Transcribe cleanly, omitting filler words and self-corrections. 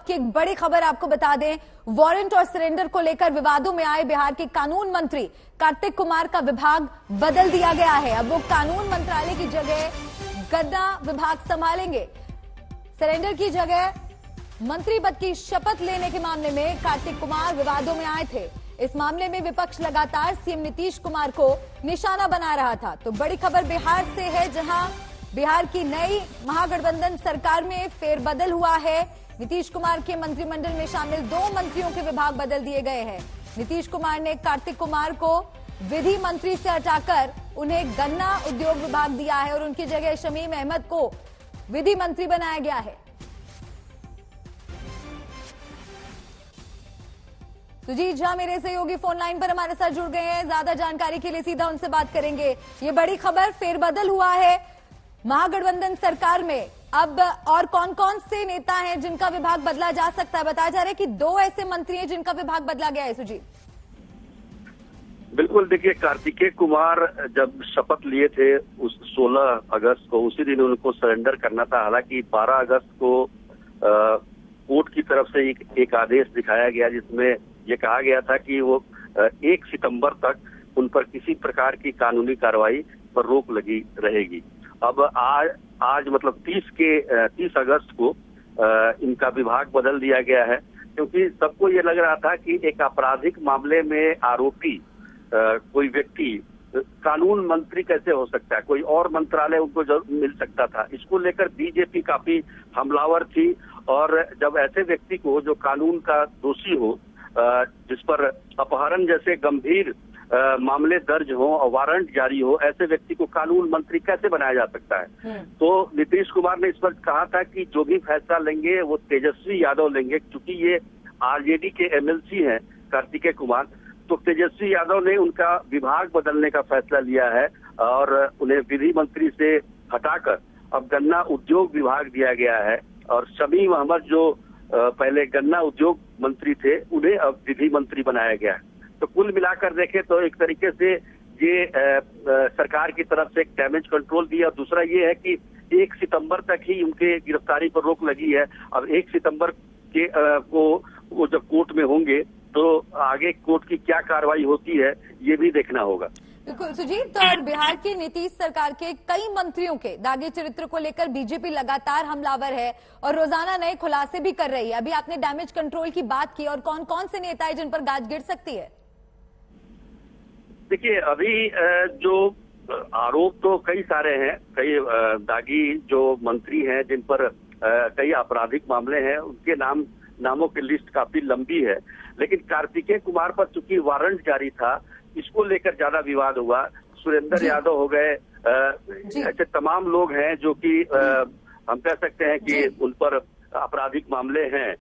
की एक बड़ी खबर आपको बता दें, वारंट और सरेंडर को लेकर विवादों में आए बिहार के कानून मंत्री कार्तिक कुमार का विभाग बदल दिया गया है। अब वो कानून मंत्रालय की जगह गन्ना विभाग संभालेंगे। सरेंडर की जगह मंत्री पद की शपथ लेने के मामले में कार्तिक कुमार विवादों में आए थे। इस मामले में विपक्ष लगातार सीएम नीतीश कुमार को निशाना बना रहा था। तो बड़ी खबर बिहार से है, जहां बिहार की नई महागठबंधन सरकार में फेरबदल हुआ है। नीतीश कुमार के मंत्रिमंडल में शामिल 2 मंत्रियों के विभाग बदल दिए गए हैं। नीतीश कुमार ने कार्तिक कुमार को विधि मंत्री से हटाकर उन्हें गन्ना उद्योग विभाग दिया है और उनकी जगह शमीम अहमद को विधि मंत्री बनाया गया है। सुजीत झा मेरे सहयोगी फोन लाइन पर हमारे साथ जुड़ गए हैं। ज्यादा जानकारी के लिए सीधा उनसे बात करेंगे। ये बड़ी खबर, फेरबदल हुआ है महागठबंधन सरकार में। अब और कौन कौन से नेता हैं जिनका विभाग बदला जा सकता है? बताया जा रहा है कि 2 ऐसे मंत्री हैं जिनका विभाग बदला गया है। सुजीत, बिल्कुल, देखिए, कार्तिकेय कुमार जब शपथ लिए थे उस 16 अगस्त को, उसी दिन उनको सरेंडर करना था। हालांकि 12 अगस्त को कोर्ट की तरफ से एक आदेश दिखाया गया जिसमें ये कहा गया था कि वो 1 सितंबर तक उन पर किसी प्रकार की कानूनी कार्रवाई पर रोक लगी रहेगी। अब आज मतलब 30 अगस्त को इनका विभाग बदल दिया गया है, क्योंकि सबको ये लग रहा था कि एक आपराधिक मामले में आरोपी कोई व्यक्ति कानून मंत्री कैसे हो सकता है, कोई और मंत्रालय उनको मिल सकता था। इसको लेकर बीजेपी काफी हमलावर थी और जब ऐसे व्यक्ति को जो कानून का दोषी हो, जिस पर अपहरण जैसे गंभीर मामले दर्ज हो और वारंट जारी हो, ऐसे व्यक्ति को कानून मंत्री कैसे बनाया जा सकता है। तो नीतीश कुमार ने इस पर कहा था कि जो भी फैसला लेंगे वो तेजस्वी यादव लेंगे, क्योंकि ये आरजेडी के एमएलसी हैं कार्तिकेय कुमार। तो तेजस्वी यादव ने उनका विभाग बदलने का फैसला लिया है और उन्हें विधि मंत्री से हटाकर अब गन्ना उद्योग विभाग दिया गया है। और शमीम अहमद जो पहले गन्ना उद्योग मंत्री थे, उन्हें अब विधि मंत्री बनाया गया है। तो कुल मिलाकर देखें तो एक तरीके से ये सरकार की तरफ से एक डैमेज कंट्रोल दिया। और दूसरा ये है कि 1 सितंबर तक ही उनके गिरफ्तारी पर रोक लगी है। अब 1 सितंबर के को वो जब कोर्ट में होंगे तो आगे कोर्ट की क्या कार्रवाई होती है ये भी देखना होगा। बिल्कुल सुजीत, और बिहार की नीतीश सरकार के कई मंत्रियों के दागी चरित्र को लेकर बीजेपी लगातार हमलावर है और रोजाना नए खुलासे भी कर रही है। अभी आपने डैमेज कंट्रोल की बात की, और कौन कौन से नेता है जिन पर गाज गिर सकती है? देखिए, अभी जो आरोप तो कई सारे हैं, कई दागी जो मंत्री हैं जिन पर कई आपराधिक मामले हैं, उनके नामों की लिस्ट काफी लंबी है। लेकिन कार्तिकेय कुमार पर चूंकि वारंट जारी था, इसको लेकर ज्यादा विवाद हुआ। सुरेंद्र यादव हो गए, ऐसे तमाम लोग हैं जो कि हम कह सकते हैं कि उन पर आपराधिक मामले हैं।